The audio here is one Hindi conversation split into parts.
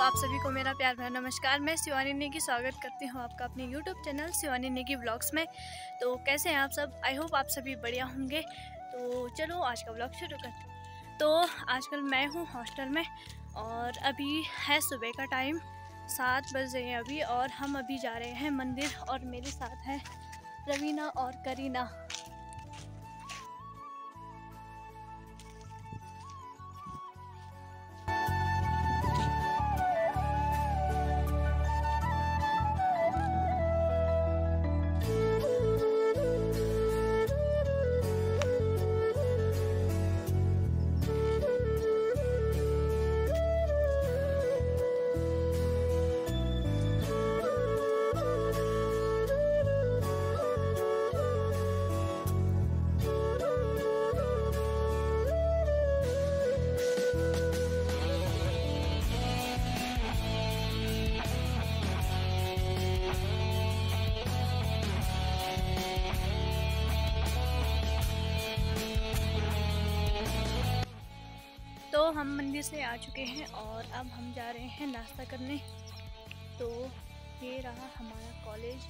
आप सभी को मेरा प्यार भरा नमस्कार। मैं शिवानी नेगी स्वागत करती हूँ आपका अपने YouTube channel Shivani Negi vlogs में। तो कैसे हैं आप सब? आई होप आप सभी बढ़िया होंगे। तो चलो आज का व्लॉग शुरू करते हैं। तो आजकल मैं हूँ हॉस्टल में और अभी है सुबह का टाइम, 7 बज रहे हैं अभी, और हम अभी जा रहे हैं मंदिर और मेरे साथ है रवीना और करीना। तो हम मंदिर से आ चुके हैं और अब हम जा रहे हैं नाश्ता करने। तो ये रहा हमारा कॉलेज।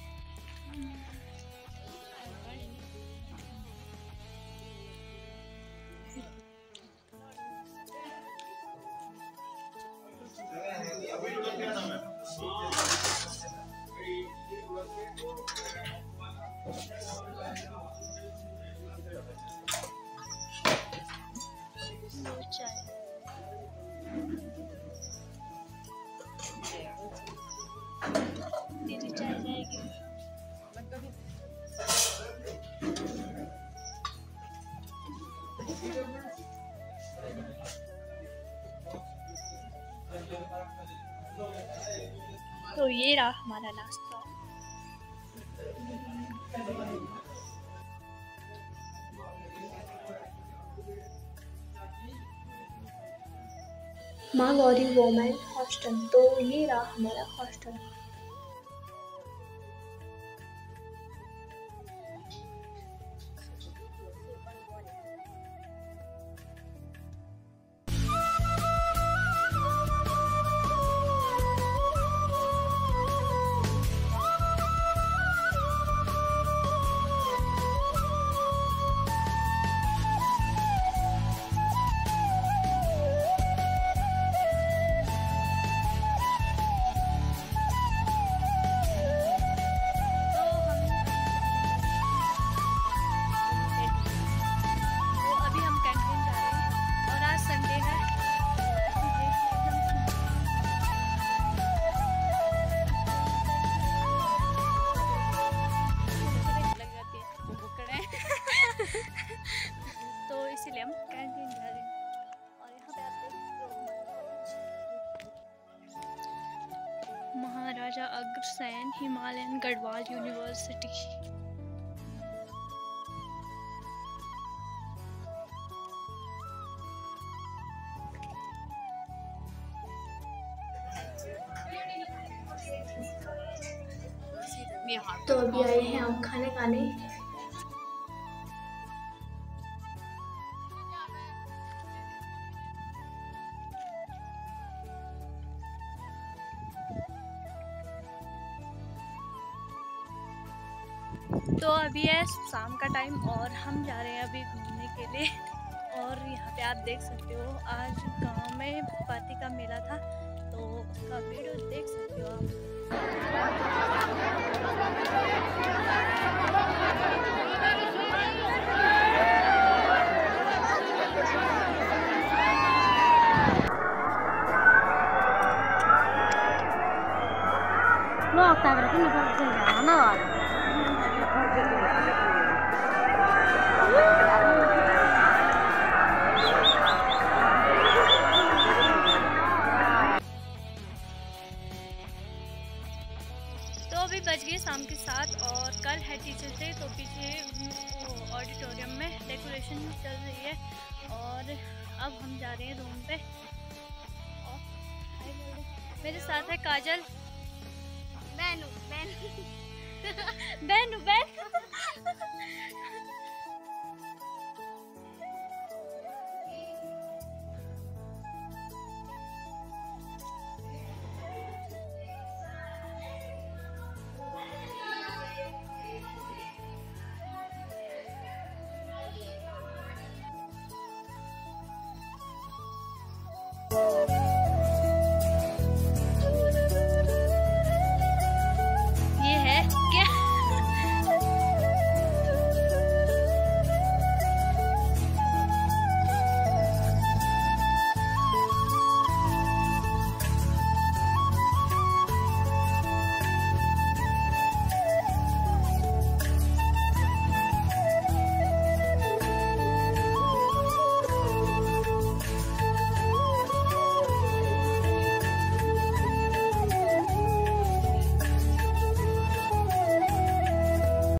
दीदी चाय जाएगी। तो ये रहा हमारा नाश्ता। माँ गौरी वोमेन हॉस्टल। तो ये रहा हमारा हॉस्टल। तो इसीलिए हम कैंटीन जा रहे हैं। और यहाँ पे आप देख सकते हो महाराजा अग्रसेन हिमालयन गढ़वाल यूनिवर्सिटी। तो अभी आए हैं हम खाने खाने। तो अभी है शाम का टाइम और हम जा रहे हैं अभी घूमने के लिए। और यहाँ पे आप देख सकते हो आज गांव में पाती का मेला था, तो उसका वीडियो देख सकते हो आप। तो अभी बज गए शाम के 7 और कल है टीचर्स डे, तो पीछे ऑडिटोरियम में डेकोरेशन चल रही है। और अब हम जा रहे हैं रूम पे। और मेरे साथ है काजल, बैनू बैनू बैनू बैनू